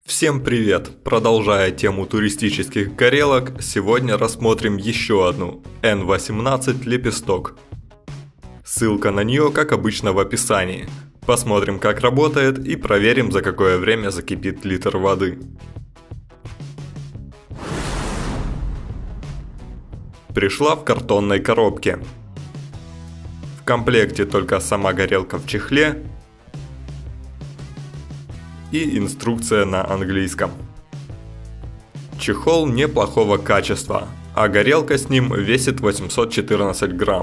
Всем привет! Продолжая тему туристических горелок, сегодня рассмотрим еще одну N18 Лепесток. Ссылка на нее, как обычно, в описании. Посмотрим, как работает, и проверим, за какое время закипит литр воды. Пришла в картонной коробке. В комплекте только сама горелка в чехле и инструкция на английском. Чехол неплохого качества, а горелка с ним весит 814 грамм.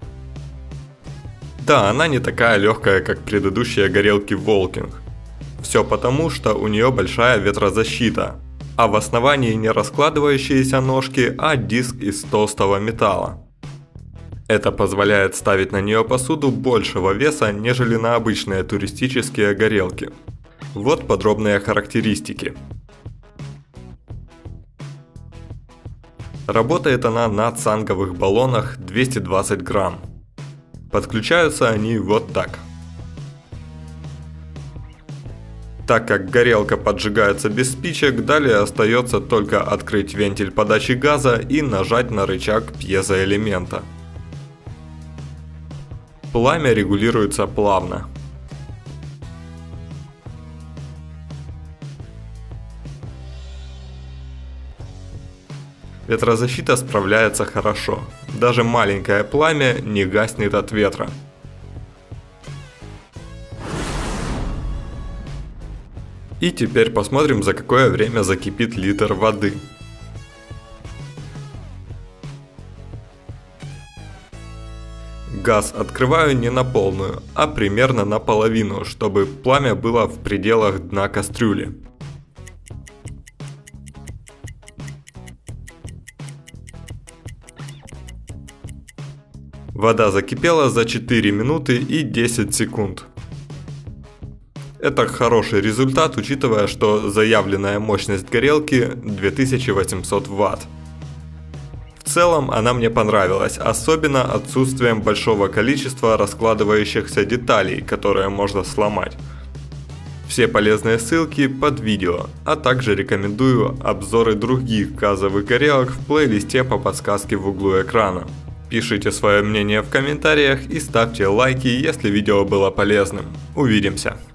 Да, она не такая легкая, как предыдущие горелки Волкинг. Все потому, что у нее большая ветрозащита, а в основании не раскладывающиеся ножки, а диск из толстого металла. Это позволяет ставить на нее посуду большего веса, нежели на обычные туристические горелки. Вот подробные характеристики. Работает она на цанговых баллонах 220 грамм. Подключаются они вот так. Так как горелка поджигается без спичек, далее остается только открыть вентиль подачи газа и нажать на рычаг пьезоэлемента. Пламя регулируется плавно. Ветрозащита справляется хорошо. Даже маленькое пламя не гаснет от ветра. И теперь посмотрим, за какое время закипит литр воды. Газ открываю не на полную, а примерно наполовину, чтобы пламя было в пределах дна кастрюли. Вода закипела за 4 минуты и 10 секунд. Это хороший результат, учитывая, что заявленная мощность горелки 2800 Вт. В целом она мне понравилась, особенно отсутствием большого количества раскладывающихся деталей, которые можно сломать. Все полезные ссылки под видео, а также рекомендую обзоры других газовых горелок в плейлисте по подсказке в углу экрана. Пишите свое мнение в комментариях и ставьте лайки, если видео было полезным. Увидимся!